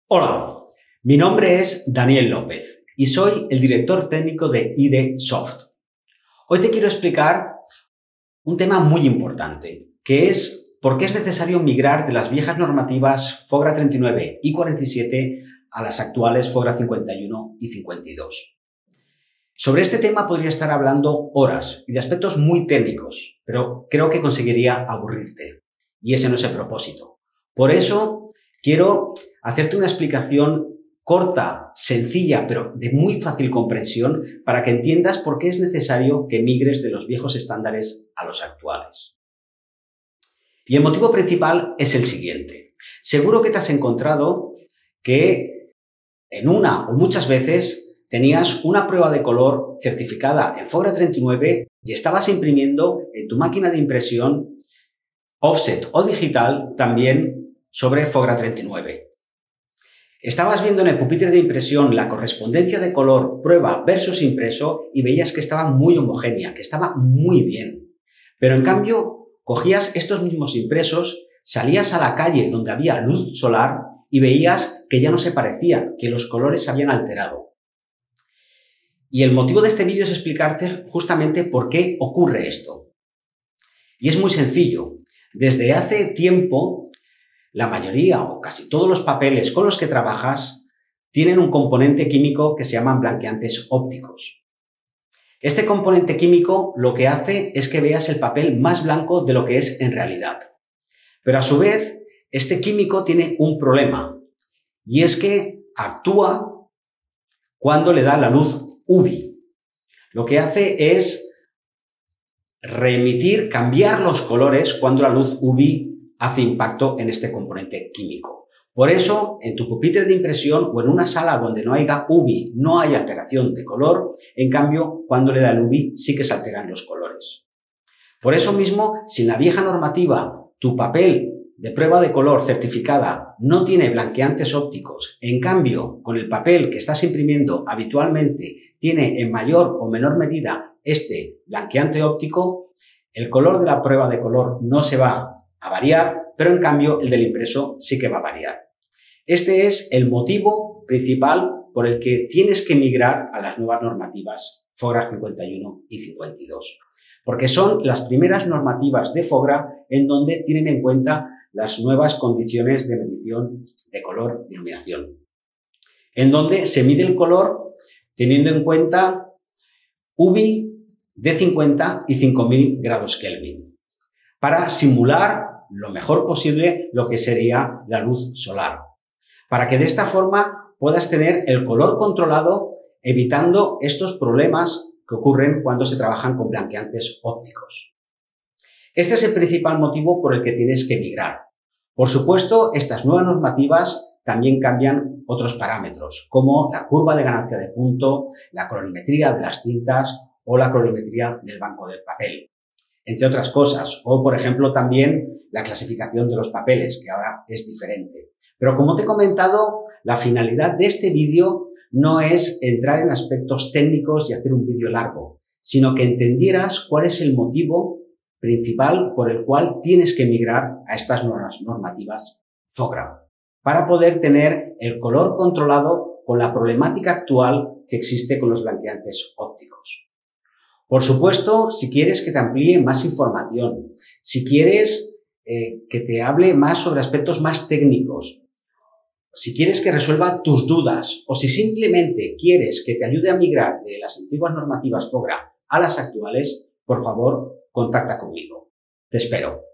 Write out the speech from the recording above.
Hola, mi nombre es Daniel López y soy el director técnico de ID Soft. Hoy te quiero explicar un tema muy importante, que es por qué es necesario migrar de las viejas normativas FOGRA 39 y 47 a las actuales FOGRA 51 y 52. Sobre este tema podría estar hablando horas y de aspectos muy técnicos, pero creo que conseguiría aburrirte, y ese no es el propósito. Por eso quiero hacerte una explicación corta, sencilla, pero de muy fácil comprensión para que entiendas por qué es necesario que migres de los viejos estándares a los actuales. Y el motivo principal es el siguiente. Seguro que te has encontrado que en una o muchas veces tenías una prueba de color certificada en FOGRA 39 y estabas imprimiendo en tu máquina de impresión offset o digital también sobre FOGRA 39. Estabas viendo en el pupitre de impresión la correspondencia de color prueba versus impreso y veías que estaba muy homogénea, que estaba muy bien. Pero en cambio, cogías estos mismos impresos, salías a la calle donde había luz solar y veías que ya no se parecían, que los colores se habían alterado. Y el motivo de este vídeo es explicarte justamente por qué ocurre esto. Y es muy sencillo. Desde hace tiempo, la mayoría o casi todos los papeles con los que trabajas tienen un componente químico que se llaman blanqueantes ópticos. Este componente químico lo que hace es que veas el papel más blanco de lo que es en realidad. Pero a su vez, este químico tiene un problema y es que actúa cuando le da la luz UV. Lo que hace es reemitir, cambiar los colores cuando la luz UV hace impacto en este componente químico. Por eso, en tu pupitre de impresión o en una sala donde no haya UV, no hay alteración de color, en cambio, cuando le da el UV sí que se alteran los colores. Por eso mismo, si en la vieja normativa tu papel de prueba de color certificada no tiene blanqueantes ópticos, en cambio, con el papel que estás imprimiendo habitualmente tiene en mayor o menor medida este blanqueante óptico, el color de la prueba de color no se va a variar, pero en cambio el del impreso sí que va a variar. Este es el motivo principal por el que tienes que migrar a las nuevas normativas FOGRA 51 y 52, porque son las primeras normativas de FOGRA en donde tienen en cuenta las nuevas condiciones de medición de color y iluminación, en donde se mide el color teniendo en cuenta UV de 50 y 5000 grados Kelvin, para simular lo mejor posible lo que sería la luz solar, para que de esta forma puedas tener el color controlado, evitando estos problemas que ocurren cuando se trabajan con blanqueantes ópticos. Este es el principal motivo por el que tienes que migrar. Por supuesto, estas nuevas normativas también cambian otros parámetros, como la curva de ganancia de punto, la colorimetría de las tintas o la colorimetría del banco del papel, entre otras cosas, o por ejemplo también la clasificación de los papeles, que ahora es diferente. Pero como te he comentado, la finalidad de este vídeo no es entrar en aspectos técnicos y hacer un vídeo largo, sino que entendieras cuál es el motivo principal por el cual tienes que migrar a estas nuevas normativas FOGRA, para poder tener el color controlado con la problemática actual que existe con los blanqueantes ópticos. Por supuesto, si quieres que te amplíe más información, si quieres que te hable más sobre aspectos más técnicos, si quieres que resuelva tus dudas o si simplemente quieres que te ayude a migrar de las antiguas normativas FOGRA a las actuales, por favor, contacta conmigo. Te espero.